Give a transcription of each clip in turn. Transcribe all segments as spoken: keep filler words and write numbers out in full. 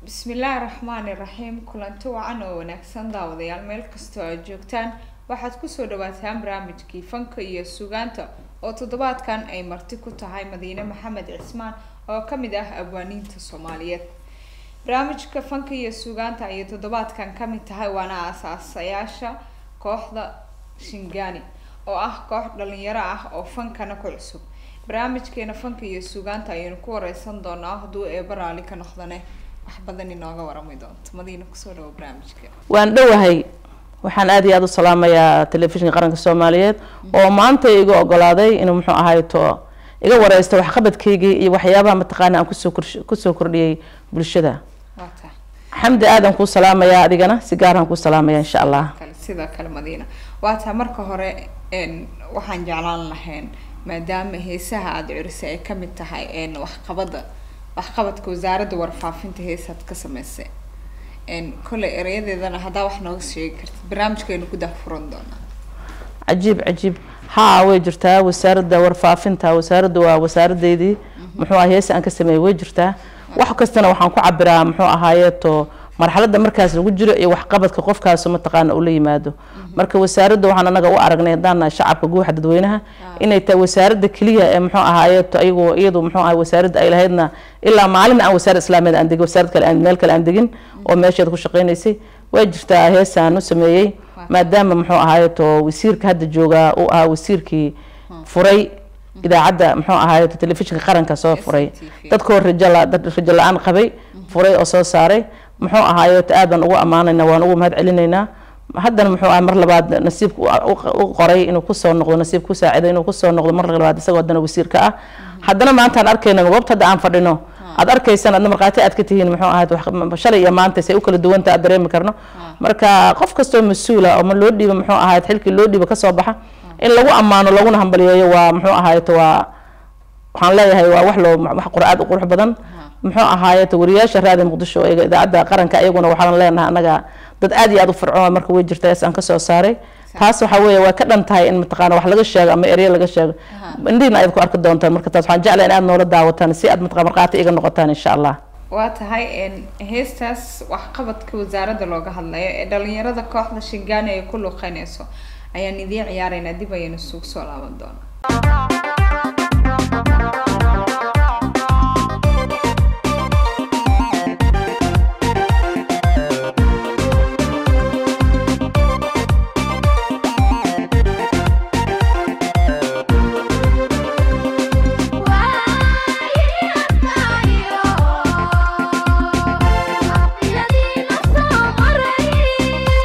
بسم الله الرحمن الرحيم كلنتو وعنا ونكسن داوديال meel kasto aad joogtaan waxaad ku soo dhawaataan barnaamijkii fanka iyo suugaanta oo toddobaadkan ay marti ku tahay Madiina Maxamed Cismaan oo kamid ah abwaaniinta Soomaaliyeed barnaamijka fanka iyo suugaanta ay toddobaadkan kamid tahay waana asaasayaasha kooxda Shingani oo ah koox dhalinyaro ah oo fankana ku cusub barnaamijkeena fanka iyo suugaanta ayaynu ku wareysan doonaa haduu ee baraali ka noqdane wax badan inooga warami doonto Madiina ku soo dhaw barnaamijka waan dhawahay waxaan aad iyo aad u salaamayaa telefishinka qaranka Soomaaliyeed oo maanta igu ogolaaday inuu muxuu ahaay to iga wareysto wax qabadkayga iyo waxyaabaha mataqaana aan ku soo ku soo kordhiyay bulshada waata xamdi aadan ku salaamayaa adigana si gaar ah ku salaamayaa insha Allah sida kale Madiina waata marka hore een waxaan jeclaan lahayn maadaama heesaha aad curisay ay kamid tahay een wax qabada wax qabadka wasaaradda warfaafinta heesaad ka sameysay een kale ereyadeedana hadaa wax nooga sheegi kartid barnaamijkeenu ku daahfuran doona ajiib ajiib haa way jirtaa wasaaradda warfaafinta wasaaradda waa wasaaradeedii muxuu ahaa heesa aan ka sameeyay way jirtaa wax kastana waxaan ku cabiraa muxuu ahaayeeto marxaladda markaas lagu jiro iyo wax qabadka qofkaas ma taqaan uu la yimaado marka wasaaradda waxaan anaga u aragnay hadana shacabka guuxa dadweynaha inay tahay wasaaradda kaliya ee muxuu ahaayeeto ayagoo iyadu muxuu ahaa wasaaradda ay lahaydna ilaa maalin aan wasaaradda islaamiyad aan degin wasaaradda kale aan meel kale aan degin oo meesheed ku shaqeynaysay way jirtaa heesaan u sameeyay maadaama muxuu ahaayeeto wasiirka hadda jooga uu ahaa wasiirkii furay idaacadda muxuu ahaayeeto telefishinka qaranka soo furay dadkoo rajala dad rajala aan qabay furay oo soo saaray muxuu ahaayeeto aadan ugu amaanayna waan ugu mahad celinayna haddana muxuu ahaa mar labaad nasiib u qoray inuu ku soo noqdo nasiib ku saaciday inuu ku soo noqdo mar labaad isagoo haddana wasiirka ah haddana maanta aan arkayna goobta hadda aan fadhino aad arkaysan adna marqaati aad ka tihiin muxuu ahaa shalay iyo maanta say u kala duwanta aad dareemi karno marka qof kastoo mas'uula oo ma loo dhiibo muxuu ahaa xilkii loo dhiibo ka soo baxa in lagu amaano laguna hambaliyeeyo waa muxuu ahaayeeto waa waxaan leeyahay waa wax loo wax quraad u qurux badan muxuu ahaayeeto wariyaasha raadi muqdisho ee idaacadda qaranka ayaguna waxaan leenahay anaga dad aad iyo aad u fircoon marka way jirtaa aan ka soo saaray taas waxa weeye waa ka dhantahay in mataqaana wax laga sheego ama ereyo laga sheego indhiina aad ku arki doontaan marka taas waxaan jeclahay in aad noola daawataan si aad mataqaana marqaati iga noqotaan insha Allah waa tahay in heestaas wax qabadka wasaaradda looga hadlayo ee dhalinyarada kooxda Shingani ay ku luqeynayso ayaan idin ciyaarayna dib ayaynu suuq soo laaban doonaa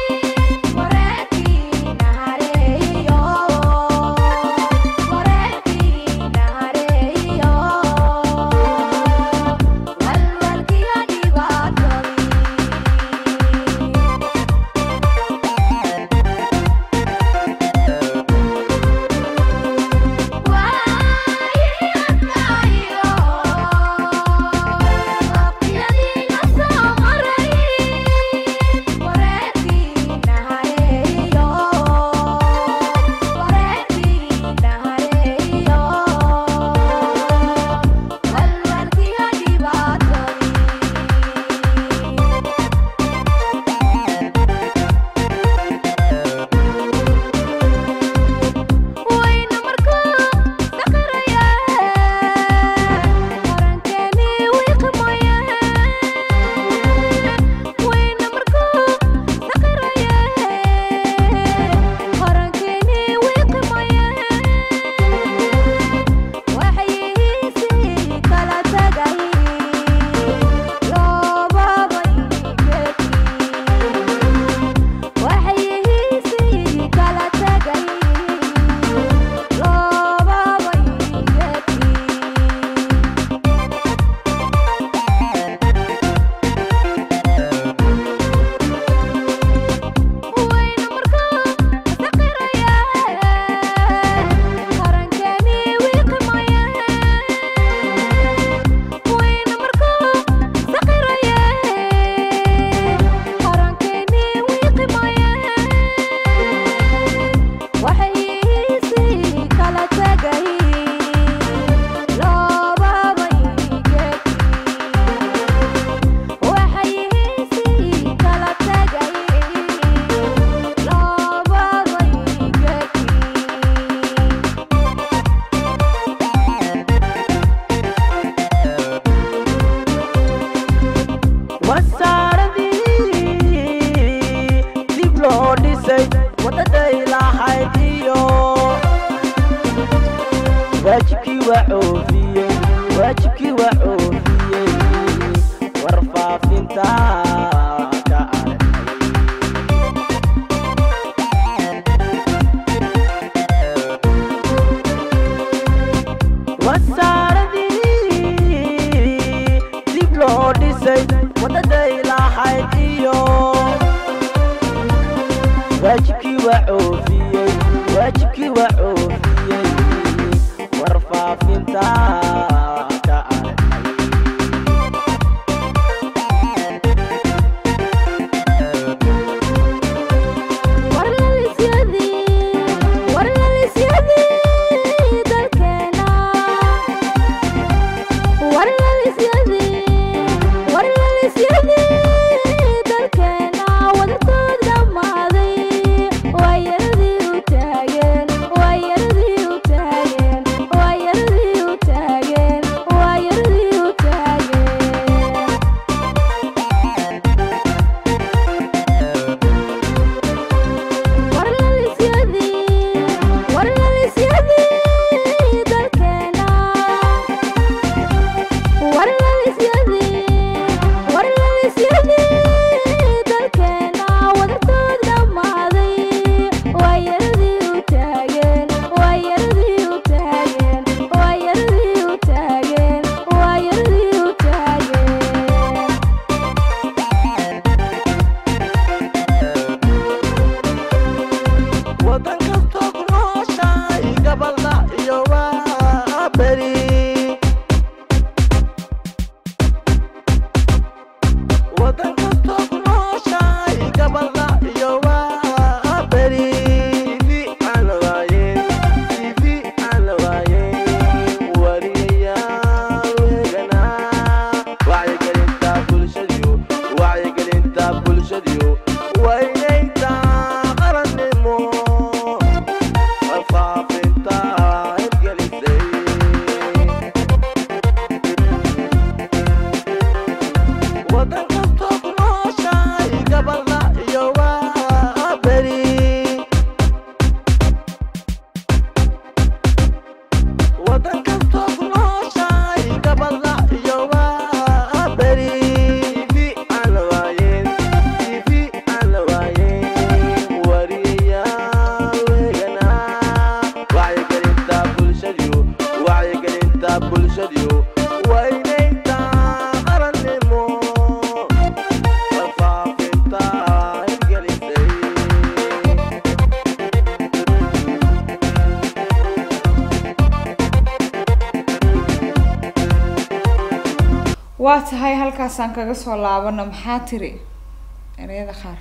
What وعوفية واجبكي وعوفية وارفع فينتا كأرحي وساردي دبلو ديسي وددي لا حيديو واجبكي وعوفية واجبكي وعوفية وارفع فينتا كأرحي واتهاي هالكاسان كجس ولا عبنا محاتري أريد خار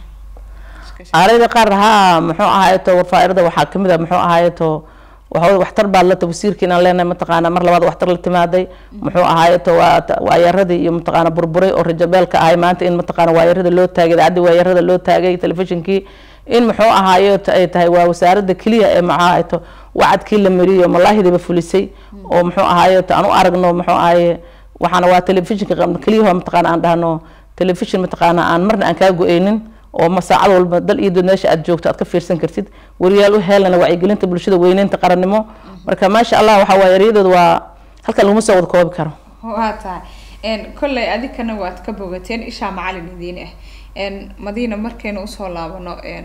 أريد قار ها محو هايته وفائرده وحاكمده محو هايته وحول واحتر بالله تبصير كنا لنا متقانا مر لبعض واحتر التمادي محو هايته ويردي يوم متقانا بربري والرجال كأي ما أنت إن متقانا ويرد اللو تاجي عدي ويرد اللو تاجي تلفزيون كي إن محو هايته أي تهي وسارد كلية مع هايته وعد كل مريم والله هذي بفلسي ومحو هايته أنا أرجع محو هاي waxaana waa telefishinka qabn kaliya mataqaan aan dhahno telefishin mataqaan aan marna aan ka go'eynin oo masaacad walba dal iyo doonasha aad joogto aad ka fiirsan kartid wariyaal u heelana wacyi gelinta bulshada weyneynta qarannimo marka ma sha Allah waxa waa yareedooda waa halka lagu soo wada koobi karo waa taa een kulay adikana waad ka bogateen isha macallin idin ah een Madiina markaynu u soo laabano een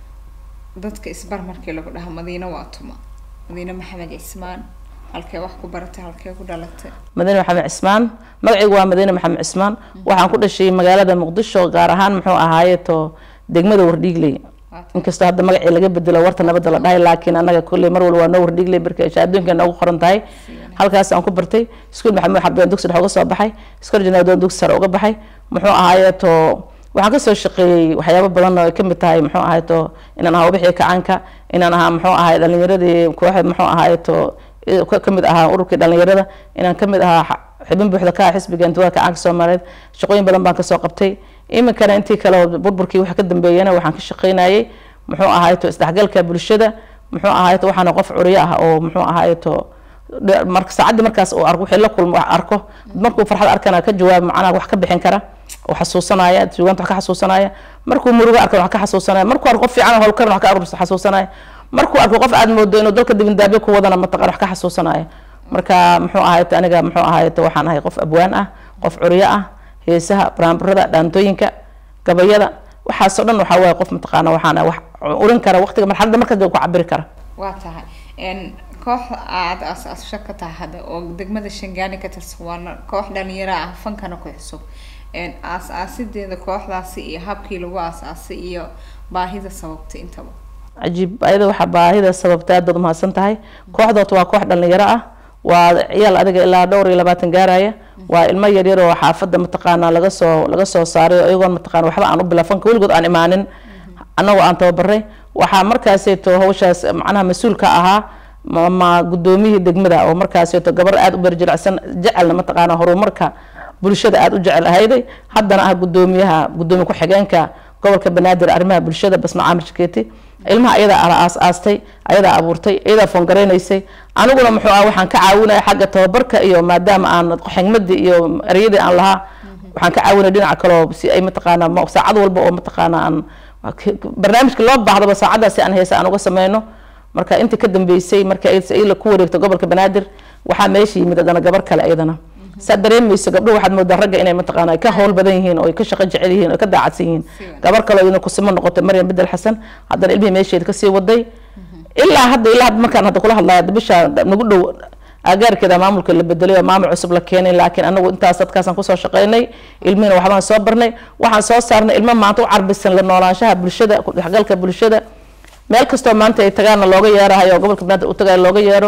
dadka isbar markii lagu dhaha Madiina waa tuma Madiina Maxamed Cismaan halkee wax ku baratay halkee ku dhalatay Madiina Maxamed Cismaan magacaygu waa Madiina Maxamed Cismaan waxaan ku dhashay magaalada Muqdisho gaar ahaan muxuu ahaayeeto degmada Wardhiigley inkastoo hadda magacii laga bedelo warta nabadda la dhahay laakiin anaga kulli mar walba waa Wardhiigley barkay shaadooyinka ugu qoran tahay halkaas aan ku bartay iskuul Maxamed Xabdaan dugsi dhexe uga soo baxay iskool Janaadoon dugsi sare uga baxay muxuu ahaayeeto waxaan ka soo shaqeeyay waxyaabo badan oo ka mid tahay muxuu ahaayeeto inaan ahaa wixii kacanka inaan ahaa muxuu ahaay dhalinyaradii kooxda muxuu ahaayeeto kamid ahaa ururkii dhalinyarada inaan kamid ahaa xubin buuxda ka xisbiga inta ka aan Soomaaliyeed shaqooyin badan baan ka soo qabtay iminkana intii kale burburkii waxa ka dambeeyana waxaan ka shaqeynayay muxuu ahaayeeto isdhexgalka bulshada muxuu ahaayeeto waxaan qof curiyo ah oo muxuu ahaayeeto marka saacadii markaas oo arko wixii la kulmo arko markuu farxad arkana ka jawaab macnaha wax ka bixin kara oo xasuusanaya suugaanta wax ka xasuusanaya markuu murugo arko wax ka xasuusanaya markuu arko qof fiican oo hawlkar wax ka xasuusanaya markuu arko qof aad moodo inuu dalka dibin daabe ku wadana mataqaan wax ka xasuusanaya marka muxuu ahayd aniga muxuu ahayd waxaan ahay qof abwaan ah qof curiyo ah heesaha baraamburada dhaantooyinka gabayada waxaas oo dhan waxa way qof mataqaana waxaan wax urin kara waqtiga marxaladda marka ku cabiri kara waa tahay een koox aad asaas shaka tahay oo degmada Shangaani ka tirsan koox dhalinyaro ah fankana ku xusub een aas-aasideeda kooxdaasi iyo habkii lagu aas-aasay iyo baahida sababta intaba عجيب أيضا واحد باهيدا سبب تأدد ما سنتهاي كوحدة توا كوحدة اللي يراه وعيال أدق إلى دوري إلى باتن جاراية والما يديروا حافظ متقانا لقصو لقصو صاري أيضا متقانا وحبا عن رب الفن كل جود عن إيمان أنا وأنت وبري وحمركزيته هو شاس معناها مسؤول كأها ما قدوميه دقمدا أو مركزيته قبر أد برجل عسن جعل متقانا هرو مركا بلشة أد وجعل هيدي حدنا أه قدوميها قدومي كحجان كا قبل كبنادر أرمها بلشة بس مع عامر شكيتي ilmaha ayada ala aas aastay ayada abuurtay ayada foongaraysay aniguna muxuu ah waxaan ka caawinay xagga tababarka iyo maadaama aan xigmadii iyo ariyada aan lahaa waxaan ka caawinay dhinaca kale si ay mataqaana saacad walba oo mataqaana aan barnaamijka loo baahdaba saacadaasi aan heesa aan uga sameeyno marka inta ka dambeysay marka ay la ku wareegto gobolka Banaadir waxa meeshii yimid adana gabar kale ayadana سادريميس قبل واحد مدرجة إنه متقنا كهول بدينهين أو كشقة جعليهين أو كدعسين قبل كلا إنه قسمنا نقطة مريم بدل حسن هذا الإلبي ماشي كسي ودي إلا هذا إلا هذا مكان هذا كله الله بش نقول له أجر كذا معمول كل بدليه معمول عصب لكيني لكن أنا وأنت أصدق كاسن قصة شقيني المين وحنا صبرني وحنا صارنا المين ما عطوا عرب السنة لأنه لا شهر بالشدة حقلك بالشدة مالك استوى ما أنت تجانا لوجي يرى هاي قبل كبنات وتجا لوجي يرى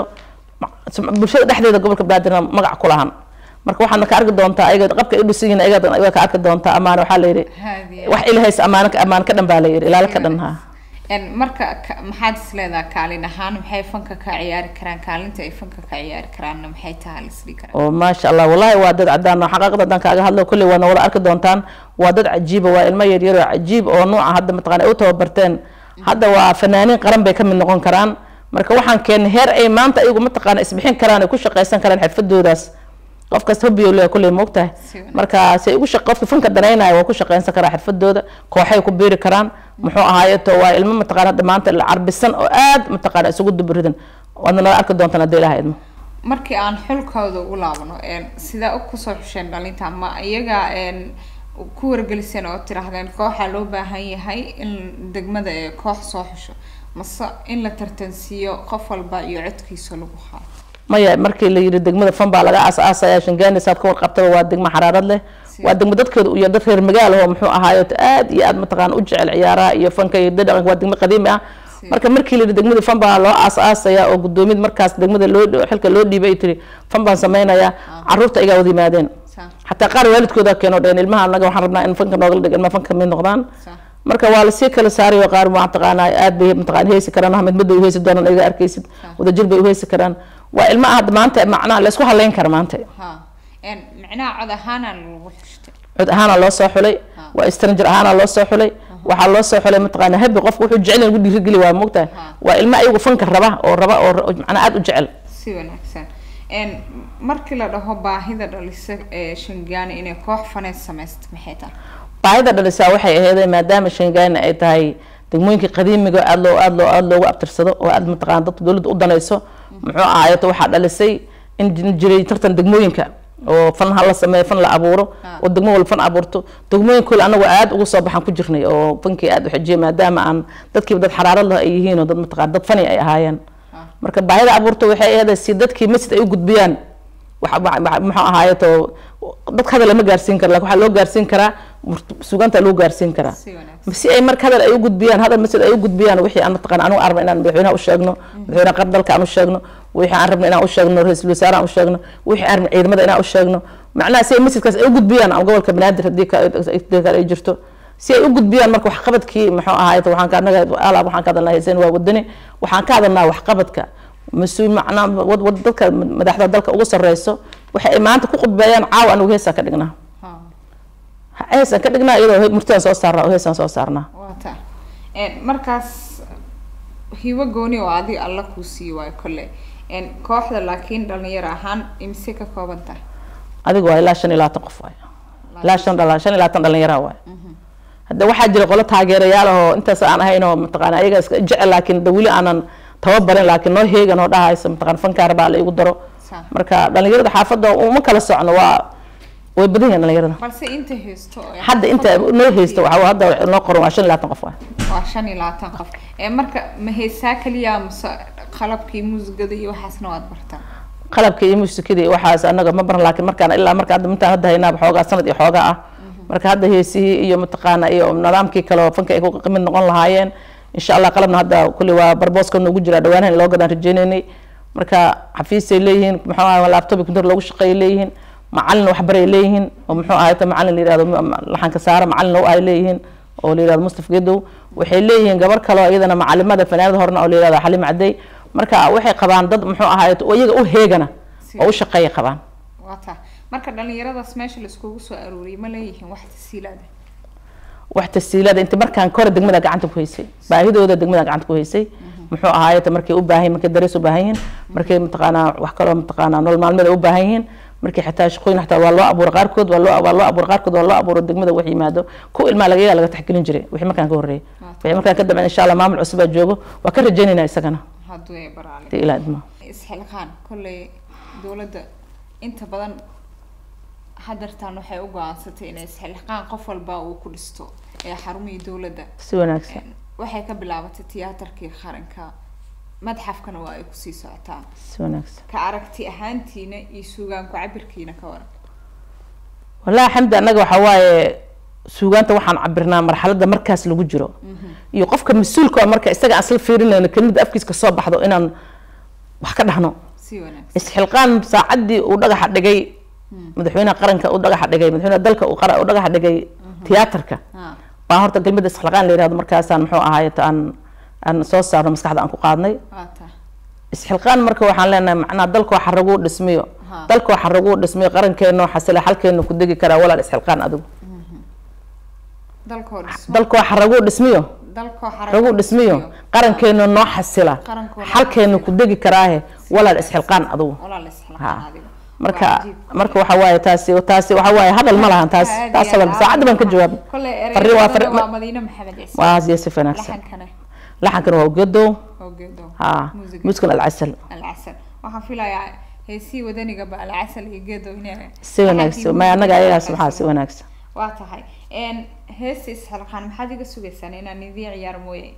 بالشدة دحدة قبل كبنات مقع كلهم marka waxaan ka arki doontaa ayaga qabka ay dhusiin ayaga ayaga ka arki doontaa amaan waxa la yiri wax ilaahay amaan ka amaan ka dhan baa la yiri ilaal ka dhan ha en marka maxaad isleedahay kaalin ahaan maxay fanka ka ciyaari karaan kaalinta ay fanka ka ciyaari karaan maxay tahay isli karaan oo ma sha Allah wallahi waa dad cadaan oo xaqaaqada dan kaaga hadlo kulli wana wada arki doontaan waa dad cajiib waa ilmo yar yar cajiib oo nooca hadda mataqaan ay u tababarteen hadda waa fanaaniin qaran bay ka mid noqon karaan marka waxaan keen heer ay maanta ayagu mataqaan isbixin karaan ay ku shaqeysan karaan xirfadoodaas qof kasta hubiyo leeyahay kulli moogtahay marka si ugu shaqo qofka fanka danaynayo waa ku shaqeynsan karaa xirfadooda kooxay ku beeri karaan muxuu ahaayeeto waa ilmo mataqaan dhamaanta la carbisan oo aad mataqaan isugu duburidan wadna la arki doontaan hadii ilaahay idmo markii aan xulkooda u laabano een sida u ku soo xusheen dhalinta ma iyaga een ku wargelisan oo tirahdeen kooxa loo baahan yahay in degmada ee koox soo xusho masa in la tartansiyo qof walba iyo codkiisa lagu xaado maya markii la yiri degmada fan baa laga aas-aasay Shangaani saad ka warqabtay waa degmo xaraarad leh waa degmo dadkeedu iyo dad reer magaalo oo muxuu ahaayo aad iyo aad mataqaan u jecel ciyaaraha iyo fanka iyo dhaqanka waa degmo qadiimi ah marka markii la yiri degmada fan baa loo aas-aasay oo gudoomid markaas degmada loo xilka loo dhiibay tiri fan baan sameynaya caruurta iga wadi maadeen hatta qaar waalidkooda keenoo dheen ilmaha anaga waxaan rabnaa in fanka nooga dhigo ilmaha fanka mid noqdaan marka waa la sii kala saaray oo qaar ma taqaanaa aad bay mataqaan heesi karaan ahmed mid bay heesi doonaan iga arkaysid wada jir bay heesi karaan waa ilma aad maanta macnaa la isku haleyn karo maanta ha een macnaa cod ahaan lagu xushtay cod ahaan loo soo xulay waa stranger ahaan loo soo xulay waxa loo soo xulay mataqaanaa habi qof wuxuu jecel inuu dhiiri geli waa moogtahay waa ilma ayagu fanka raba oo raba oo macnaa aad u jecel si wanaagsan een markii la dhaho baahida dhalisa ee Shangaani inay koox faneed sameeysto maxay tahay baahida dhalisa waxay ahayd maadaama Shangaani ay tahay degmooyinka qadiimiga aad loo aad loo aad loogu abtirsado oo aad mataqaan dad dawladda u danayso muxuu ahaayeeto waxa dhalisay in jiray tartan degmooyinka oo fan hal sameeyo fan la abuuro oo degmo wal fan abuurto degmooyinka anagu aad ugu soo baxan ku jirnay oo fankii aad u xijiyay maadaama aan dadkii dad xaraarad leh ay yihiin oo dad mataqaan dad fani ay ahaayeen marka baahida abuurto waxay ahayd si dadkii masjid ay u gudbiyaan waxa muxuu ahaayeeto dad hadal lama gaarsiin karo laakiin waxa loo gaarsiin karaa suganta loo gaarsiin karaa si ay marka hadal ay u gudbiyaan hadal masjid ay u gudbiyaan wixii aan mataqaan anu arba inaan madaxweynaha u sheegno madaxweynaha qardalka aan u sheegno wixii aan rabno inaan u sheegno ra'iisul wasaaraha u sheegno wixii aan ciidamada inaan u sheegno macnaha si ay masjidkaas ay u gudbiyaan ama gobolka Banaadir hadii ka ay jirto si ay u gudbiyaan marka wax qabadkii muxuu ahaayeeto waxaan ka anaga alaab waxaan ka hadalnaa heeseen waa wadani waxaan ka hadalnaa wax qabadka مسؤول معنا ود ود ذلك مدحض ذلك أوصل رئيسه وحي ما أنت كقول بيان عاو أنه هيسا كدقنا هيسا كدقنا إذا مرتين سو صارنا وهيسا سو صارنا واتا إن مركز هو جوني وعادي الله كوسي وكله إن كوحدة لكن دلني راهان إمسك كوبنتا هذا جوا لا شن لا تقف واي لا شن لا شن لا تندلني راوي هذا واحد جل قلت هاجر ياله أنت سأنا هينو متقنا إيجا جعل لكن دولي أنا tababaran laakiin noo heegan oo dhahaysay mataqaan fanka arbaa la igu daro marka dhalinyarada xaafadda uma kala socno waa way badan yihiin dhalinyarada balse inta heesto hadda inta noo heesto waxa hadda noo qoran waa shan iyo labaatan qof waa shan iyo labaatan qof ee marka ma heesaa kaliya mise qalabkii muusigada iyo waxaasna waad bartaa qalabka iyo muusikada iyo waxaas anaga ma baran laakiin markaan ilaa marka hadda intaan hadda haynaa xoogaa sanad iyo xoogaa ah marka hadda heesihii iyo mataqaana iyo nidaamkii kale oo fanka ay ku qimid noqon lahaayeen insha Allah qalabna hadda kulli waa barbooska noogu jira dhawaanahan loo gadan rajaynaynay marka xafiisay leeyihiin muxuu ahaa laptop computer loogu shaqeey leeyihiin macallin wax baray leeyihiin oo muxuu ahaa macallin la yiraahdo laxanka saara macallin oo ay leeyihiin oo la yiraahdo Mustafa Gedow waxay leeyihiin gabar kale oo iyadana macallimada fanaanada horna oo la yiraahdo Xalim Caday marka waxay qabaan dad muxuu ahaa oo iyaga u heegana oo u shaqeey qabaan wata marka dhalinyaradaas meesha la iskugu soo arooriyay ma leeyihiin wax tasiilaad wax tasiilaad inta markaan kor degmada gacanta ku haysay baahidooda degmada gacanta ku haysay muxuu ahaayay markay u baahan markay darees u baahan yihiin markay mataqaana wax kale oo mataqaana nolol maalmeed u baahan yihiin markay xitaa shaqooyin xataa waa loo abuur qaarkood waa loo waa loo abuur qaarkood waa loo abuur degmada wax yimaado ku ilma laga yaala laga taxgelin jiray wixii markaan ka horeeyay wixii markaan ka dambe insha Allah maamul cusub aa joogo waa ka rajaynaynaa isagana haduu ay baraale ilaadma isxilqaan kulay dawladda inta badan hadartaan waxay u go'aansatay inay isxilqaan qof walba uu ku dhisto ee xarumii dawladda si wanaagsan waxay ka bilaabatay tiyaatarkii qaranka madxafkana waa ay ku sii socotaa si wanaagsan ka aragti ahaantiina iyo suugaan ku cabirkiina ka waran wallahi xamdi anaga waxa waaye suugaanta waxaan cabirnaa marxaladda markaas lagu jiro iyo qofka mas'uulka oo marka isaga asal fiirinayna kelmada afkiiska soo baxdo inaan wax ka dhaxno si wanaagsan isxilqaan saacadii uu dhagaxa dhigay madaxweynaha qaranka uu dhagaxa dhigay madaxweynaha dalka uu qara uu dhagaxa dhigay tiyaatarka baa horta kelmada isxilqaan la yiraahdo markaasaan muxuu ahaay taan aan soo saarno maskaxda aan ku qaadnay isxilqaan marka waxaan leenahay macnaa dalka waxa ragu dhismiyo dalka waxa ragu dhismiyo qarankeena xasila halkeena ku degi kara walaal isxilqaan adigu dalka dhismiyo dalka waxa ragu dhismiyo dalka waxa ragu dhismiyo qarankeena noo xasila halkeena ku degi karaahe walaal isxilqaan adigu walaal isxilqaan adigu marka marka waxa waaye taasi taasi waxa waaye hadal ma lahan taas taas saacad baan ka jawaab fari waa fari waa Madiina Maxamed Ciise waa si wanaagsan laxankan waa Gedow Gedow ha muskil al-asal al-asal waxaan filayaa heesii wadaniga ba al-asal iyo Gedow inay si wanaagsan ma anaga ayaga waxa si wanaagsan waa tahay een heesii isxilqaan maxaad iga sugaysan inaan idin ciyaar mooyay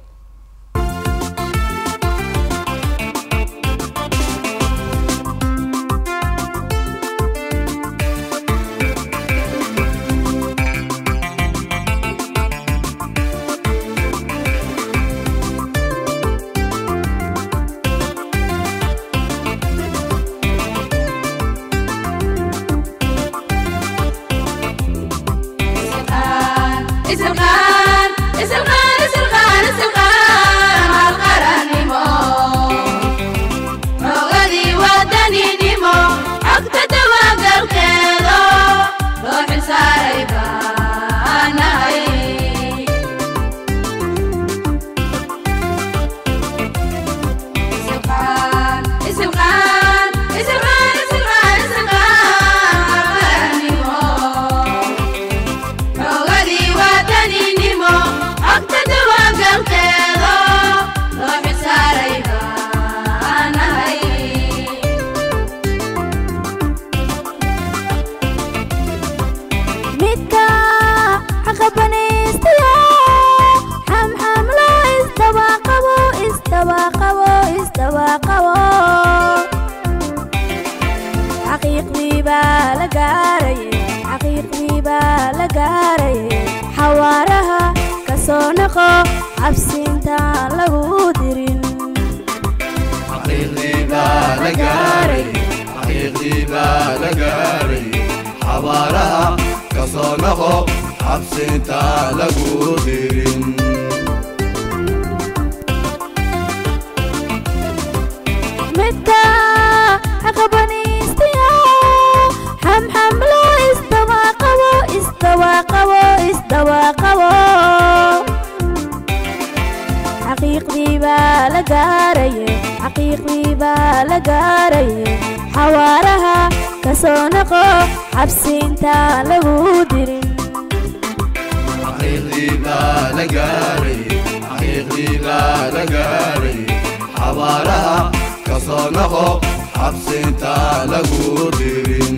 cabsinta lagu dirin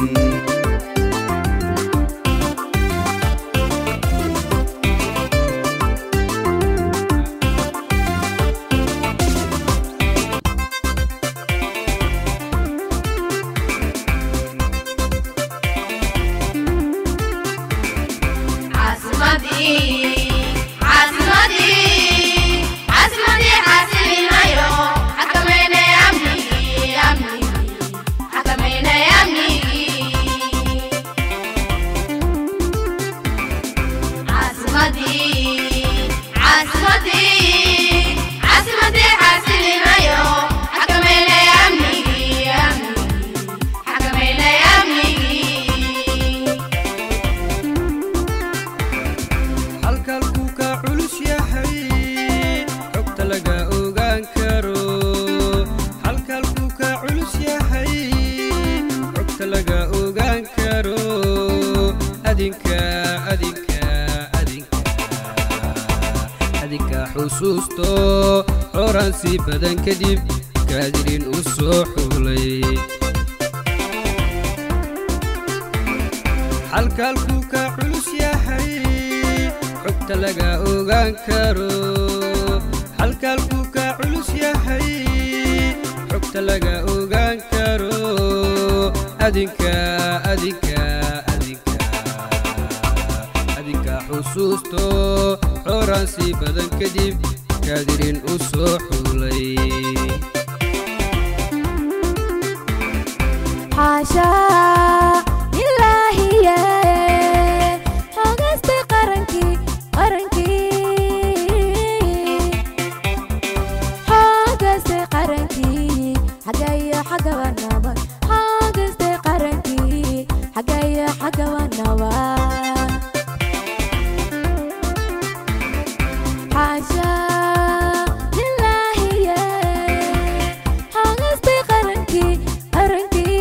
xusuusto xoran si badan kadib kaadirin u soo xulay halkalku ka culus yahay xogta laga ogaan karo halkalku ka culus yahay xogta laga ogaan karo adinka adinka adinka adinka xusuusto xoran si badan kadib kaadirin u soo xulay xaasha ilaahi ya hogasta qaranki qaranki hogasta qaranki hagaya hagawanaba hogasta qaranki hagaya hagawanaba حاشا لله يا حاجزتي قرنكي قرنكي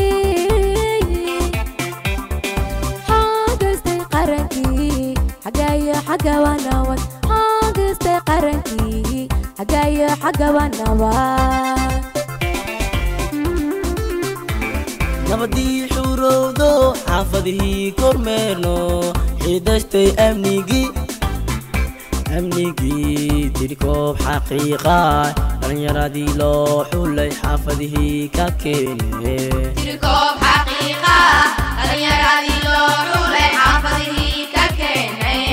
حاجزتي قرنكي حقايا حقا ونوات حاجزتي قرنكي حقايا حقا ونوات نبدي حروضو حافظه كرمينو حدشتي أمنيجي أمنيجي تركب حقيقة لن يرادي لو حولي حافظه كاكيني تركب حقيقة لن يرادي لو حولي حافظه كاكيني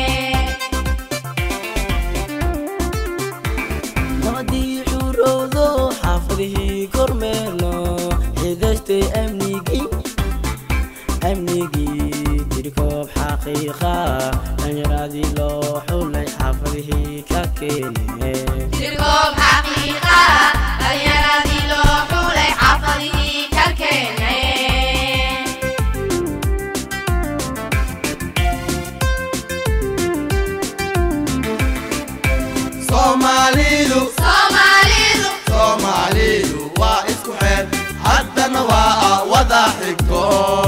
نبدي حروضو حافظه كرمينو حدشتي أمنيجي أمنيجي تركب حقيقة لن يرادي لو حولي حافظه كاكيني تركب حقيقة لن يرادي لو حولي حافظه كاكيني Somalidu Somalidu Somalidu waa isku xeel haddana waa wada xigto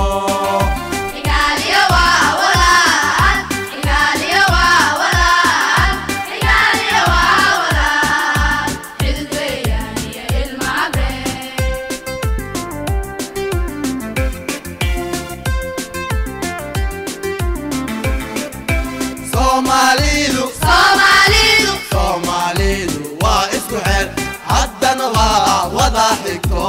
Somalidu Somalidu Somalidu waa isku xeel haddana waa wada xigto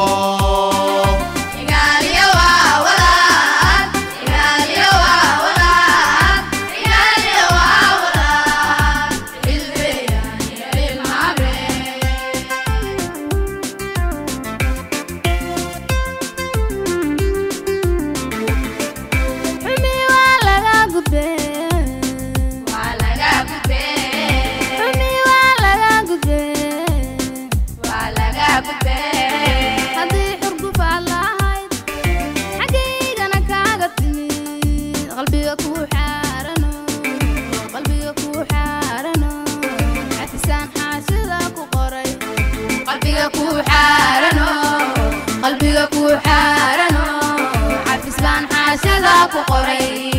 قلبي كو حارنو عفس بان حاشدا كو قري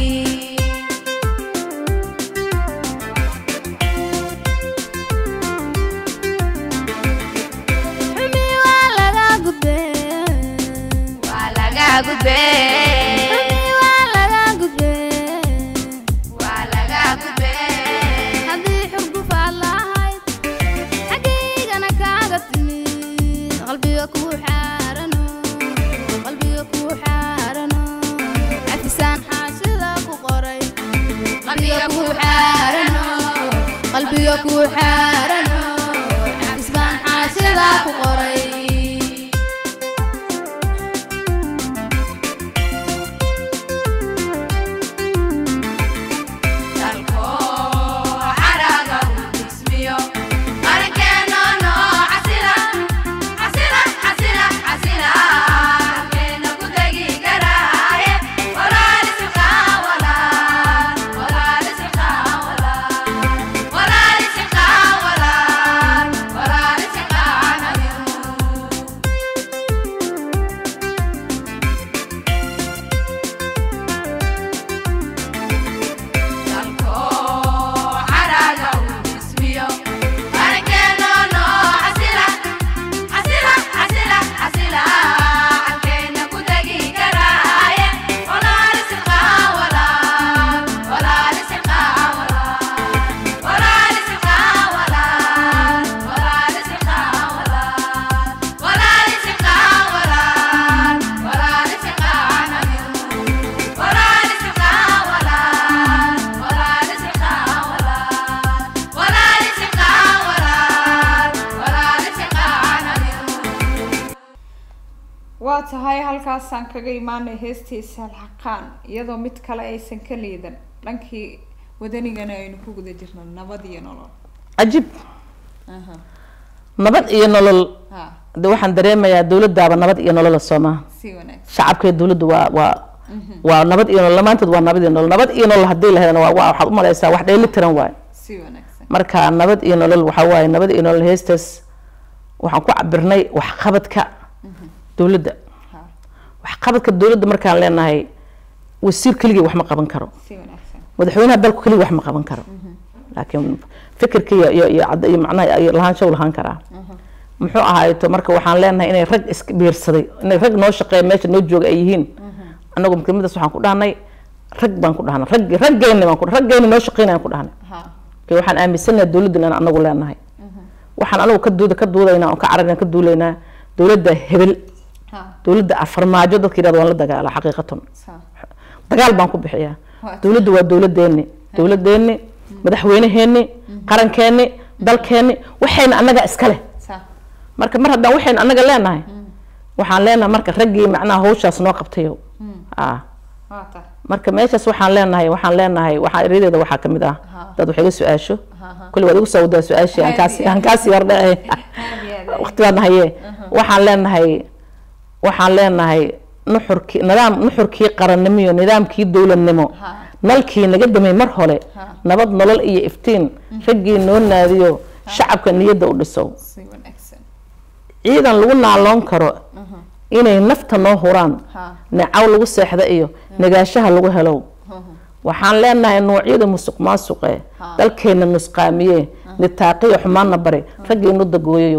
حمي ولا لا قدام حارنو قلبي كو حارنو عبسبان حاسدا كقري tahay halkaasaan kaga imaanay heestiisa halxaqaan iyadoo mid kale aysan ka liidan dhankii wadanigana aynu ku guda jirno nabad iyo nolol ajib aha nabad iyo nolol ha waxaan dareemayaa dawladdaaba nabad iyo nolol Soomaa si wanaagsan shacabka dawladdu waa waa waa nabad iyo nolol maanta waa nabad iyo nolol nabad iyo nolol hadii la helayna waa waxa u malaysaa wax dheeli tiran waay si wanaagsan marka nabad iyo nolol waxa waay nabad iyo nolol heestas waxaan ku cabirnay wax qabadka dawladda wax qabadka dawladda markaan leenahay wasiir kaliya wax ma qaban karo si wanaagsan madaxweynaha dalku kaliya wax ma qaban karo laakiin fikirkiisa iyo iyo iyo macnaha ay lahaan show lahaan karaa muxuu ahaayo marka waxaan leenahay inay rag iska biirsaday inay rag noo shaqeey meesha noo jooga ay yihiin anagu midkiimadaas waxaan ku dhahnay rag baan ku dhahnay rag raggeena baan ku raggeena noo shaqeynayaan ku dhahnay ha kee waxaan aaminsanahay dawladda inaan anagu leenahay waxaan anagu ka duuda ka duulayna oo ka cararna ka duulayna dawladda hebel ha dawladda afarmaajo dadka yiraahdo waan la dagaala xaqiiqatan dagaal baan ku bixiyaa dawladdu waa dawladeeni dawladeeni madaxweynaheeni qarankeeni dalkeeni waxayna anaga iska leh marka mar haddaan waxayna anaga leenahay waxaan leenahay marka raggii macnaha hawshaas noo qabtayo ah marka meeshaas waxaan leenahay waxaan leenahay waxa irideeda waxa kamid ah dad waxay su'aasho kulli wada ugu soo wadaa su'aashi aan kaasi aan kaasi wardhay waqtigan haye waxaan leenahay waxaan leenahay nuxurki nidaam nuxurki qarannimo nidaamkii dawladnimo nalkii naga damay mar hore nabad nolol iyo iftiin raggii noo naadiyo shacabka niyada u dhiso ciidan lagu naaloon karo inay nafta noo huraan nacaw lagu seexda iyo nagaashaha lagu helo waxaan leenahay noocyada musuq maasuqe dalkeena nusqaamiye nitaaqiyo xumaana bare raggii nu dagooyo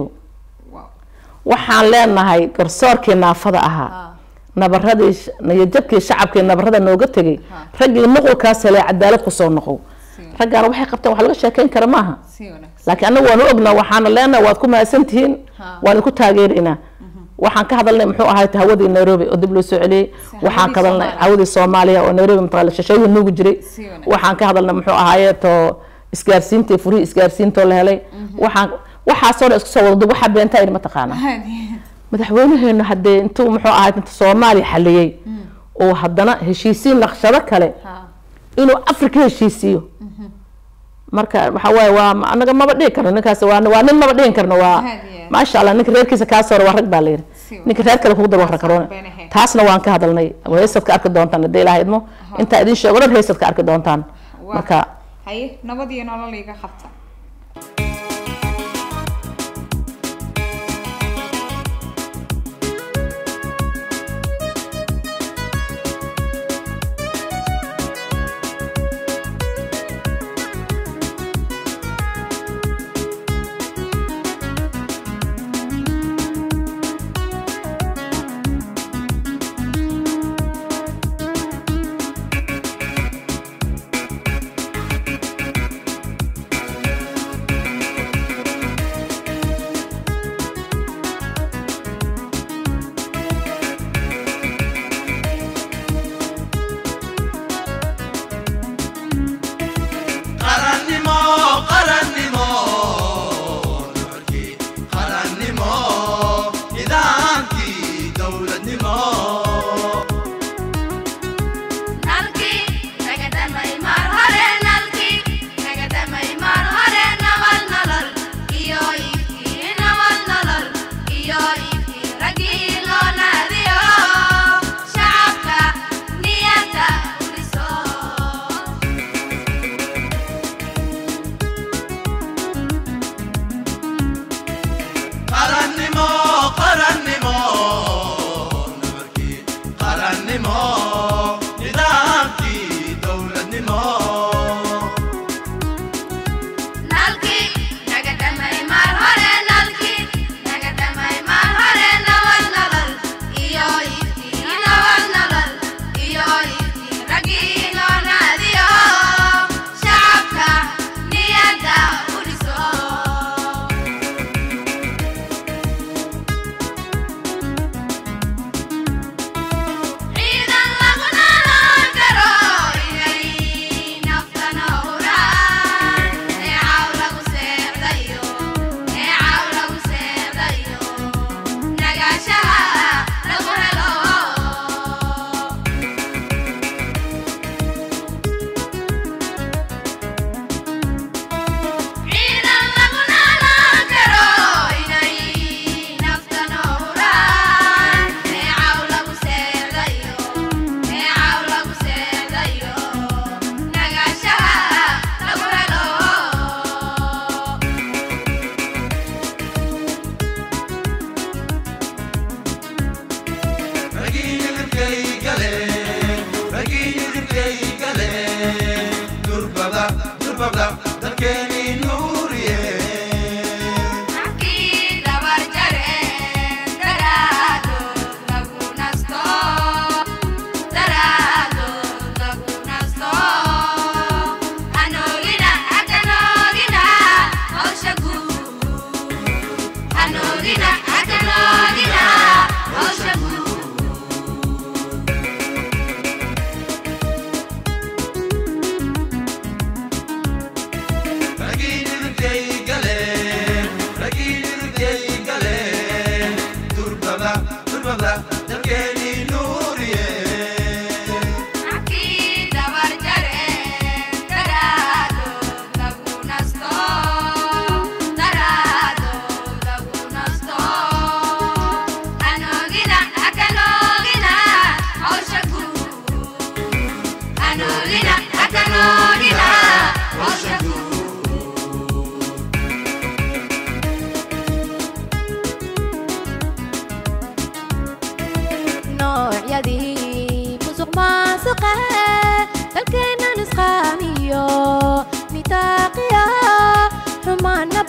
waxaan leenahay garsoorkii naafada ahaa nabaradii niyadjabkii shacabkii nabarada nooga tagay raggii nuqulkaas helay cadaalad ku soo noqow raggaan waxay qabtaan wax laga sheekeyn kara maaha laakiin anagu waan ognaa waxaan leenahay waad ku maasantihiin waan ku taageerinaa waxaan ka hadalnay muxuu ahayd hawadii Nairobi oo dib loo soo celiyay waxaan ka hadalnay hawadii Soomaaliya oo Nairobi mataal shashooyin nuugu jiray waxaan ka hadalnay muxuu ahayd to isgaarsiintii furi isgaarsiinto la helay waxaan waxa soo isku soo wada waxa beenta ay ma taqaana madaxweynaheena hadee intuu muxuu ahayd inta Soomaaliya xaliyay oo haddana heshiisiin naqshado kale inuu Afrika heshiisiyo marka waxa way waa anaga ma badhig karno ninkaas waa waa nin ma badhig karno waa ma sha Allah ninka reerkiisa ka soo war rag baa leeyahay ninka reer kale ku daba karoona taasna waan ka hadalnay heesadka arki doontaan hadii ilaahay idmo inta idin sheego dhan heesadka arki doontaan marka hay nabad iyo nolol iga qabta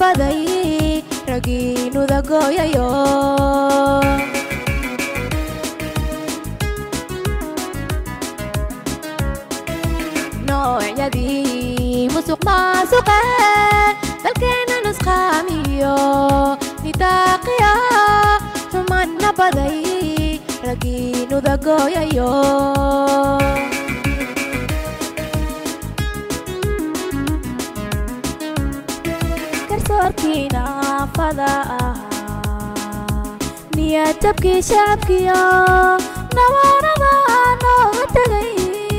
nabaday ragiinuda gooyayo noocyadii musuq maasuqa dalkeena nusqaamiyo nidaaqiya xumaan nabaday ragiinuda gooyayo garsoorkiina fada ahaa niyad jabkii shacabkiyo nawaanada nooga tegay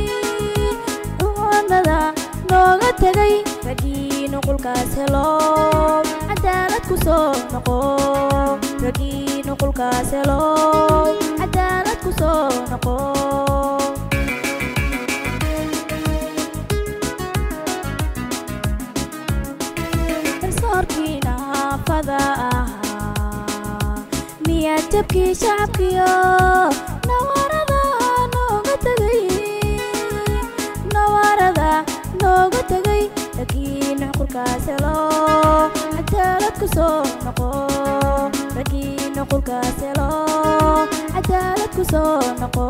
ruwanada nooga tegay ragii nuqulkaas helo cadaalad ku soo noqo ragii nuqulkaas helo cadaalad ku soo noqo garsoorkiina fada ahaa niyad jabkii shacabkiyo nawaanada nooga tegay nawaanada nooga tegay ragii nuqulkaas helo cadaalad ku soo noqo ragii nuqulkaas helo cadaalad ku soo noqo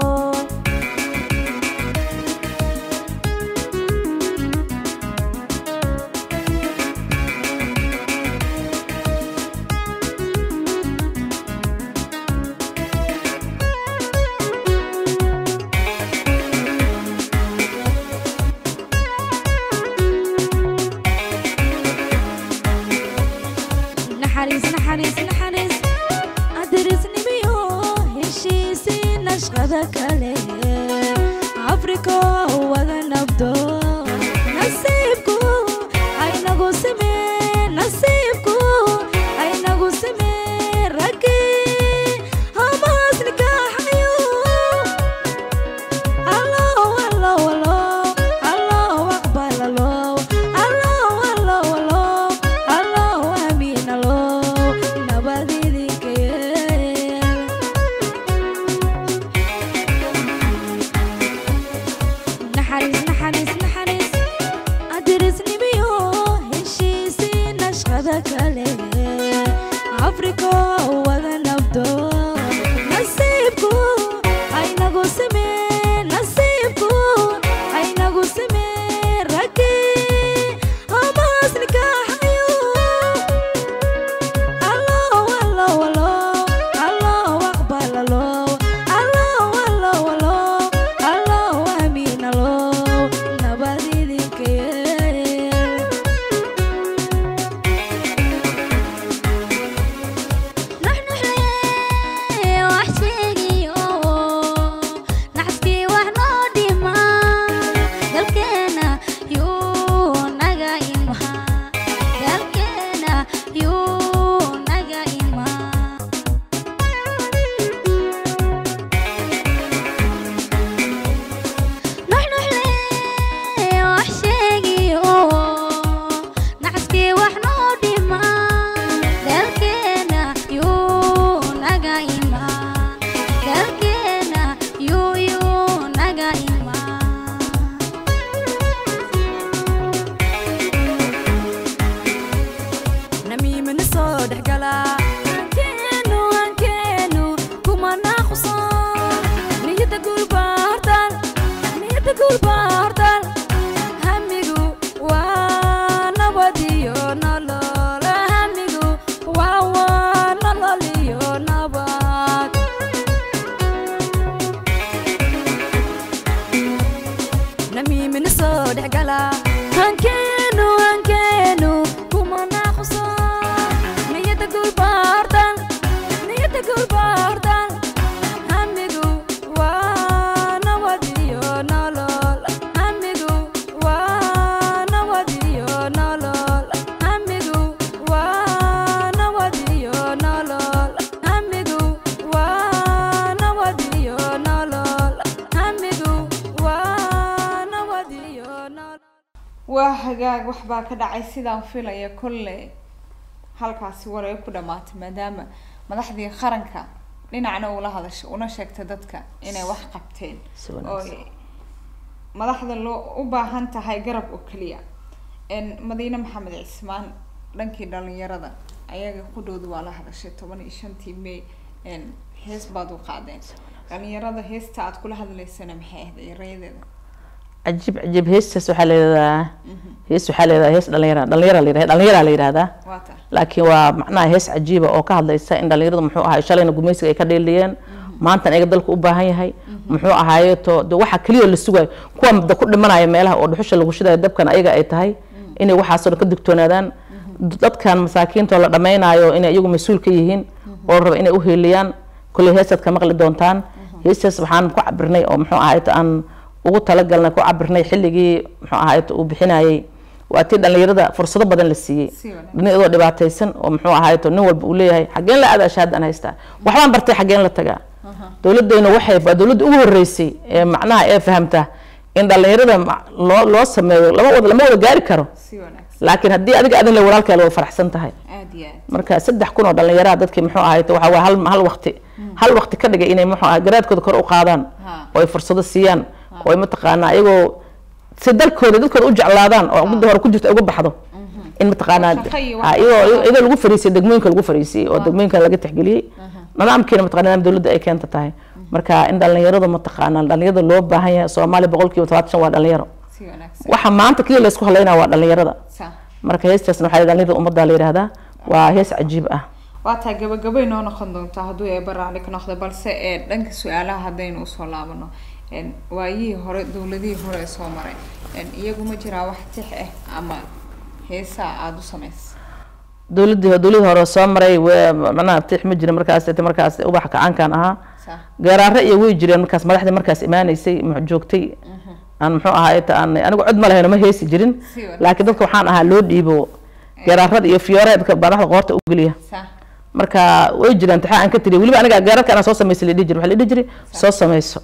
naxariis naxariis naxariis adrisnimiyo heshiisi nashqada kale afrika wada nabdo nasiibku aynagu simee nasiibku aynagu simee ragii hamaas nikaaxayo allo allo allo allo aqbal allo allo allo allo allo amiin allo nabadidinka yeel naxariis naxariis naxariis adrisnimiyo heshiisi nashqada kale afrika wada nabdo nasiibku aynagu simee nasiibku aynagu simee ragii hamaas nikaaxayo allo allo allo allo aqbal allo allo allo allo allo amiin allo nabadidinka yeel naxnuxlee wax sheegiyo naxaskii wax noo dhima dalkeena yuu naga imaa dalkeena yuu naga imaa naxnuxlee wax sheegiyo naxaskii wax noo dhima dalkeena yuu naga imaa dalkeena yuu yuu naga imaa namiimana soo dhexgala ankeenu ankeenu kuma naaquso niyada guulba hortaan niyada guulba hortaan hamigu waa nabad iyo nolol hamigu waa waa nolol iyo nabad namiimana soo dhexgala ankeenu ankeenu kuma naaquso niyada guulba hortaan niyada guulba hortaan hamigu waa nabad iyo nolol hamigu waa nabad iyo nolol hamigu waa nabad iyo nolol hamigu waa nabad iyo nolol hamigu waa nabad iyo nolol waa hagaag waxbaa ka dhacay sidaan filaya kolle halkaasi war ay ku dhamaatay maadaama madaxdii qaranka dhinacna ula hadashay una sheegtay dadka inay wax qabteen Si oo wanaagsan. madaxda loo u baahan tahay garab oo kaliya in madiina maxamed cismaan dhankii dhalinyarada ayaga qudhooda waa la hadashay toban iyo shantii May een hees baad u qaadeen dhalinyarada heesta aad kula hadlaysana maxay ahayd erayadeeda عجيب عجيب هيس سوحة لهذا هيس سوحة لهذا هيس دليرة دليرة ليرة دليرة ليرة هذا لكن ومعناه هيس عجيبة أو كهذا يسا إن دليرة محوها إن شاء الله إنه جميس كديلين ما أنت أقدر لك أبا هاي هاي محوها هاي تو ده واحد كليو اللي سوى كوام ده كل ما يعملها أو دحوش اللي وشده يدب كان أيجا أيتهاي إنه واحد صار كدكتور نادان ضد كان مساكين طلع دمين عيو إنه يجوا مسؤول كيهين ورب إنه أهليان كل هيسات كمغل دونتان هيس سبحان كعبرني أو محوها هاي تان ugu talagalna ku cabirnay xilligii muxuu ahayd uu bixinayay waa tii dhalinyarada fursado badan la siiyay dhinacyada dhibaataysan oo muxuu ahayd nin walba uu leeyahay xageen la aad ashaadan haysta waxbaan bartay xageen la tagaa dawladdeena waxay ba dawladda ugu horeysay ee macnaha ee fahamta in dhalinyarada loo loo sameeyo laba wada lama wada gaari karo laakiin haddii adiga adan la walaalka loo faraxsan tahay marka saddex kun oo dhalinyarada dadkii muxuu ahayd waxa waa hal hal waqti hal waqti ka dhigay inay muxuu ahayd garaadkooda kor u qaadaan oo ay fursado siiyaan oo mataqaana ayagoo si dalkooda dadkooda u jeclaadaan oo ugu hore ku jirto ugu baxdo in mataqaana ayagoo iyadoo lagu fariisay degmooyinka lagu fariisay oo degmooyinka laga tixgeliyay nidaamkiina mataqaana dawladda ay keenta tahay marka in dhalinyarada mataqaana dhalinyarada loo baahan yahay Soomaali boqolkiiba todobaatan waa dhalinyaro waxa maanta kaliya la isku haleynaa waa dhalinyarada marka heestaasna waxay dhalinyarada ummadda la yiraahdaa waa hees cajiib ah waa taa gabagabay noo noqon doontaa hadduu ay barnaamij ka noqdo balse ee dhanka su'aalaha hadaynu u soo laabano een waayii hore dawladii hore soo maray een iyagu ma jiraa wax tix ah ama heesa aad u sameys dawladii dawladii hore soo maray macnaha tix ma jirin markaas inta markaas ubax ka aankan aha gaaraare iyo way jireen markaas madaxda markaas imaanaysay ma joogtay aan muxuu ahaay ta aan anigu cid ma lahayn ma heesi jirin laakiin dadka waxaan ahaa loo dhiibo gaaraarada iyo fiyooreedka madaxda qoorta u galiya marka way jireen taxaa aan ka tiri waliba aniga gaararka aan soo sameysay la dhijir waxa la dhijiri soo sameyso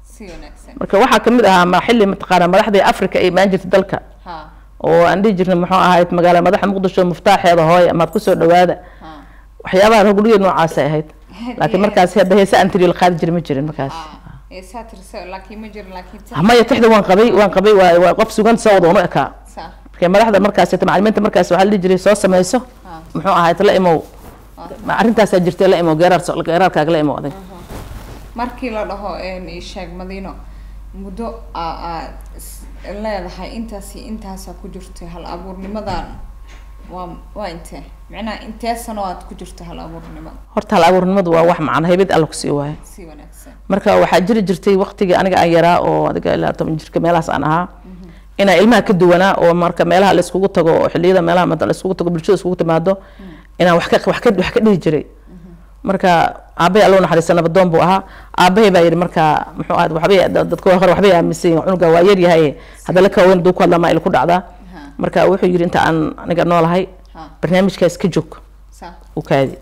marka waxa kamid ah ma xilli mataqaana madaxda Afrika ay maan jirtay dalka ha oo aan dhijirna muxuu ahayd magaalada madaxa Muqdisho muftaaxeeda hooy ama ku soo dhawaada waxyaabaha ruguliyada noocaas ay ahayd laakiin markaas hadda heesa aan tiri la qaadi jiray ma jirin markaas heesa tirsa laakiin ma jirin laakiin ama yatixda waan qabay waan qabay waa qof sugan soo wada oo ka marka madaxda markaas ay macallimiinta markaas waxa la jiray soo sameyso muxuu ahayd la imo ma arintaas jirtay la imo gaarar soo gaararka la imo adag markii la dhaho een sheeg Madiino muddo aa leedahay intaasi intaas ku jirtay hal abuurnimadan waa waa intee macna intee sano aad ku jirtay hal abuurnimada horta hal abuurnimadu waa wax macna haybad alla ku sii waay si wanaagsan marka waxa jiri jirtay waqtiga aniga aan yaraa oo adiga ilaa toban jirka meelahaas aan ahaa ina ilmaha ka duwanaa oo marka meelaha la iskugu tago oo xilliyada meelaha madal iskugu tago bulshada iskugu timaado ina wax ka wax ka wax ka dhigi jiray marka aabay aloo naxariisana badoon buu ahaa aabay baa yiri marka muxuu aad waxbay dadku hore waxbay aaminsan cunuga waa yar yahay hada la ka weyn duu ku hadla ma il ku dhacda marka wuxuu yiri inta aan aniga noolahay barnaamijkaas ka joog u kaadi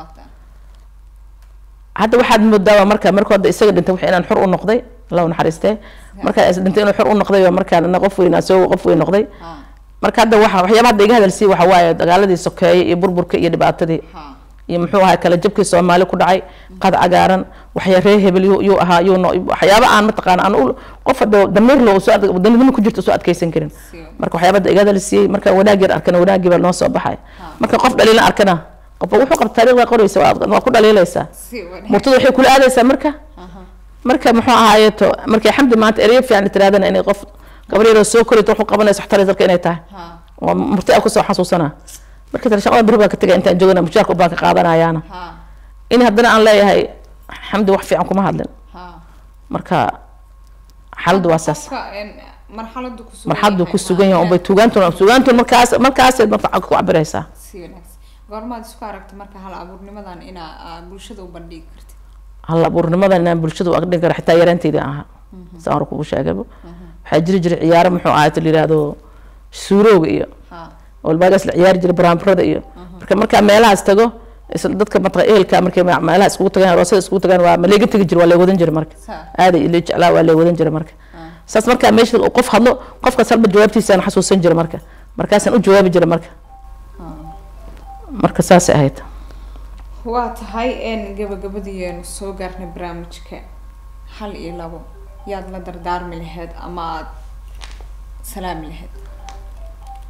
hadda waxaad moodaa marka markii hore isaga dhintay wax inaan xor u noqday aloo naxariistay marka is dhintay inuu xor u noqday marka ana qof weyn soo qof weyn noqday marka hadda waxa waxyaabaha iga hadalsi waxa waaye dagaaladii sokeeyay iyo burburka iyo dhibaatadii iyo muxuu ahaa kala jabkii Soomaali ku dhacay qad cagaaran waxyaabay hebel yu ahaa yu waxyaabo aan mataqaan aan qof damir loo soo adag wadannimo ku jirto soo adkeysan karin marka waxyaabada iga hadalsi marka wanaag yar arkana wanaag baa noo soo baxay marka qof dhaliil arkana qof wuxuu qabtaa taariikhda qoraysa waa ku dhaliilaysa murtado waxay kula aadaysaa marka marka muxuu ahaayeeto marka xamdi maanta ereyo fiican tiraadana inay qof gabriyo soo korito wuxuu qabanaysa xataa dalka inay tahay waa murtado ku soo xasuusana marka tar shaqada birba ka tagay intaan joogana mushaarka baan ka qaadanayaana in haddana aan leeyahay xamdi wax fiican kuma hadlin marka xaladu waa saas marxaladu ku sugan marxaladu ku sugan yahay oo tuugaantuna tuugaantuna markaas markaas marka ku cabiraysa goormaad isku aragtay marka hal abuurnimadan ina bulshada u bandhigi kartay hal abuurnimadan ina bulshada u aqdin karo xitaa yaranteeda aha saan ku sheegay waxa jiri jiri ciyaaro muxuu ahayd la yiraahdo suurooga iyo والباقس العيار جري برامبردا iyo marka marka meelahaas tago isla dadka matqa eelka markay meelaha isku tagaan roosada isku tagaan waa maleega tagi jir waa la wadan jir marka aad ay jeclaa waa la wadan jir marka saas marka meesha qof hadlo qofka salba jawaabtiisa aan xasuusan jir marka markaas aan u jawaabi jir marka marka saas ahayd waa tahay in gabagabadii soo gaarnay barnaamijka hal iyo labo yaad la dardaarmi lahayd ama salaam lahayd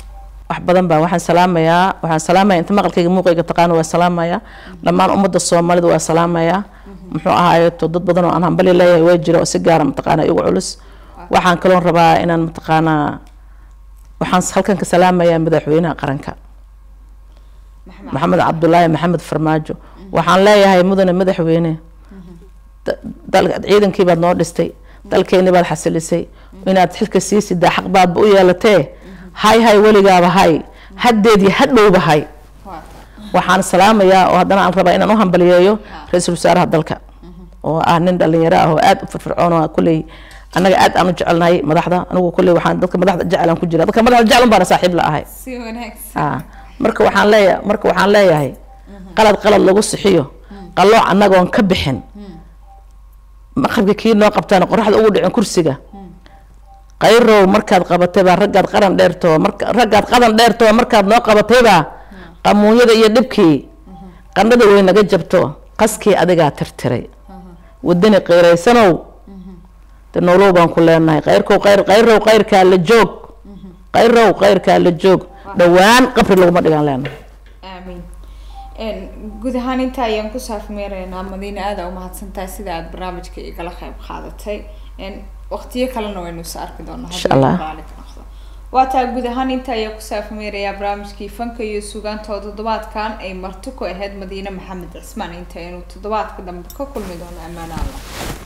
wax badan baa waxaan salaamayaa waxaan salaamayaa inta maqalkayga muuqayga taqaano waa salaamayaa dhammaan ummadda Soomaalida waa salaamayaa muxuu ahaayo to dad badan oo aan hambali leeyahay way jira oo si gaar ah mataqaana igu culus waxaan kaloo rabaa inaan mataqaana waxaan halkan ka salaamayaa madaxweynaha qaranka maxamed cabdullaahi maxamed farmaajo waxaan leeyahay mudane madaxweyne dalka ciidankii baad noo dhistay dalkeeni baad xasilisay inaad xilka siisid xaq baad u yeelatay hay hay waligaaba hay hadeedii hadhowba hay waxaan salaamayaa oo haddana aan rabaa inaan u hambaliyeeyo ra'iisul wasaaraha dalka oo ah nin dhalinyaro ah oo aad u firfircoon oo kulay anaga aad aan u jecelnahay madaxda anigu kulay waxaan dadka madaxda jeclaan ku jira dadka madaxda jeclan baan saaxiib la ahay si wanaagsan ah marka waxaan leeyahay marka waxaan leeyahay qalad qalad lagu sixiyo qalooc anagoon ka bixin maqabka kii noo qabtaan qorraxda ugu dhicin kursiga qayrow markaad qabatay baa raggaad qaran dheerto marka raggaad qadan dheerto markaad noo qabatay baa qamuunyada iyo dhibkii qandhada way naga jabto qaskii adigaa tirtiray wadani qeyraysanow nolow baan ku leenahay qayrkow qayr qayrow qayrkaa la joog qayrow qayrkaa la joog dhawaan qabri laguma dhigan leenahay aamin een guud ahaan inta ayaan ku saafmeereynaa Madiina aad u mahadsantahay sida aad barnaamijka igala qayb qaadatay een waqtiyo kalena waynu soo arki doonaa inshallah waa taa guud ahaan inta ayaan ku saafmeerayaa barnaamijkii fanka iyo suugaanta toddobaadkan ay marti ku ahayd Madiina Maxamed Cismaan inta aynu toddobaadka dambe ka kulmi doono ammaan Allah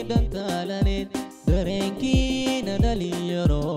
dhantaalaneed dareenkiina dhalinyaro